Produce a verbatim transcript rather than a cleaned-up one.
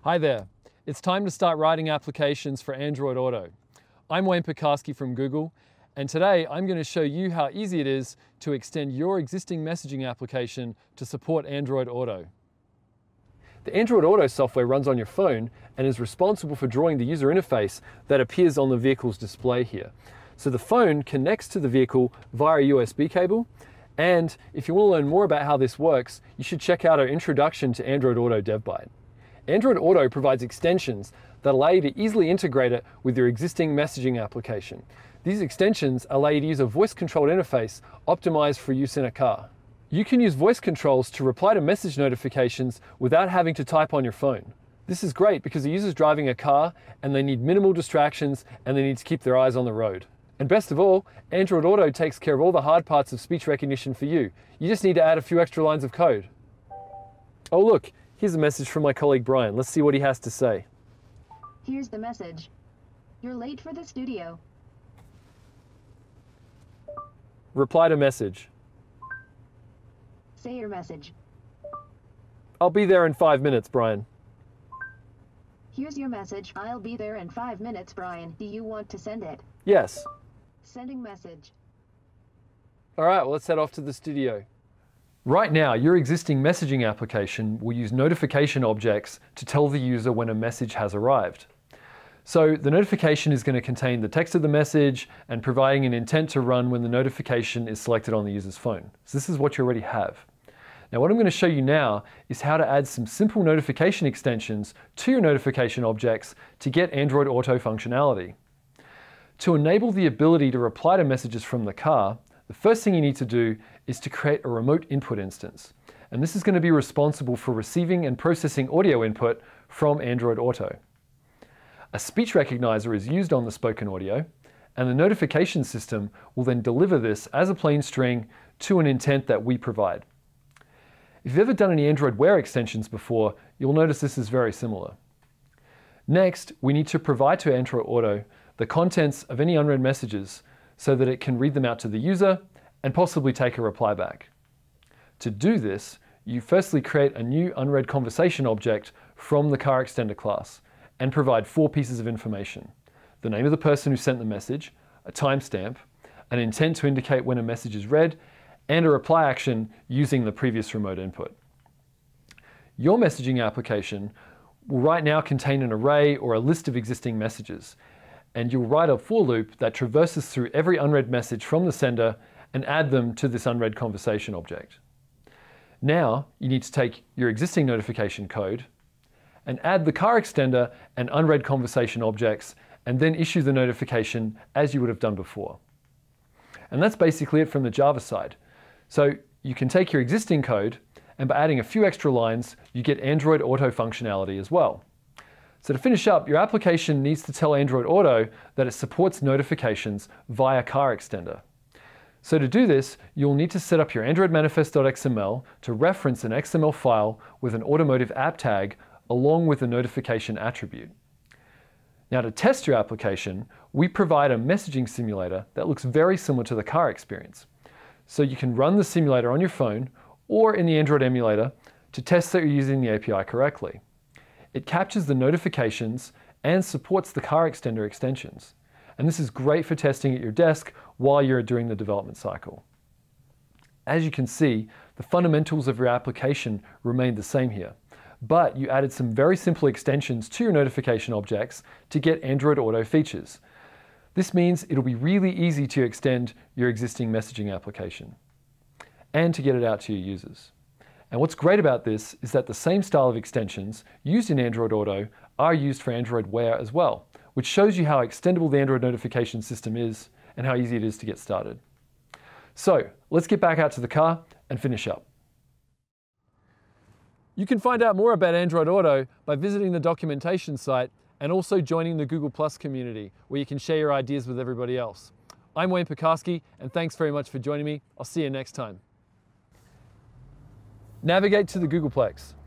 Hi there. It's time to start writing applications for Android Auto. I'm WaynePiekarski from Google, and today I'm going to show you how easy it is to extend your existing messaging application to support Android Auto. The Android Auto software runs on your phone and is responsible for drawing the user interface that appears on the vehicle's display here. So the phone connects to the vehicle via a U S B cable, and if you want to learn more about how this works, you should check out our introduction to Android Auto DevByte. Android Auto provides extensions that allow you to easily integrate it with your existing messaging application. These extensions allow you to use a voice-controlled interface optimized for use in a car. You can use voice controls to reply to message notifications without having to type on your phone. This is great because the user's driving a car and they need minimal distractions and they need to keep their eyes on the road. And best of all, Android Auto takes care of all the hard parts of speech recognition for you. You just need to add a few extra lines of code. Oh look, here's a message from my colleague Brian. Let's see what he has to say. Here's the message. You're late for the studio. Reply to message. Say your message. I'll be there in five minutes, Brian. Here's your message. I'll be there in five minutes, Brian. Do you want to send it? Yes. Sending message. All right, well, let's head off to the studio. Right now, your existing messaging application will use notification objects to tell the user when a message has arrived. So the notification is going to contain the text of the message and providing an intent to run when the notification is selected on the user's phone. So this is what you already have. Now what I'm going to show you now is how to add some simple notification extensions to your notification objects to get Android Auto functionality. To enable the ability to reply to messages from the car, the first thing you need to do is to create a remote input instance. And this is going to be responsible for receiving and processing audio input from Android Auto. A speech recognizer is used on the spoken audio, and the notification system will then deliver this as a plain string to an intent that we provide. If you've ever done any Android Wear extensions before, you'll notice this is very similar. Next, we need to provide to Android Auto the contents of any unread messages so that it can read them out to the user and possibly take a reply back. To do this, you firstly create a new unread conversation object from the car extender class and provide four pieces of information: the name of the person who sent the message, a timestamp, an intent to indicate when a message is read, and a reply action using the previous remote input. Your messaging application will right now contain an array or a list of existing messages, and you'll write a for loop that traverses through every unread message from the sender and add them to this unread conversation object. Now you need to take your existing notification code and add the car extender and unread conversation objects, and then issue the notification as you would have done before. And that's basically it from the Java side. So you can take your existing code, and by adding a few extra lines, you get Android Auto functionality as well. So to finish up, your application needs to tell Android Auto that it supports notifications via car extender. So to do this, you'll need to set up your Android manifest dot X M L to reference an X M L file with an automotive app tag along with a notification attribute. Now to test your application, we provide a messaging simulator that looks very similar to the car experience. So you can run the simulator on your phone or in the Android emulator to test that you're using the A P I correctly. It captures the notifications and supports the car extender extensions. And this is great for testing at your desk while you're doing the development cycle. As you can see, the fundamentals of your application remain the same here, but you added some very simple extensions to your notification objects to get Android Auto features. This means it'll be really easy to extend your existing messaging application and to get it out to your users. And what's great about this is that the same style of extensions used in Android Auto are used for Android Wear as well, which shows you how extendable the Android notification system is and how easy it is to get started. So let's get back out to the car and finish up. You can find out more about Android Auto by visiting the documentation site and also joining the Google Plus community, where you can share your ideas with everybody else. I'm Wayne Piekarski, and thanks very much for joining me. I'll see you next time. Navigate to the Googleplex.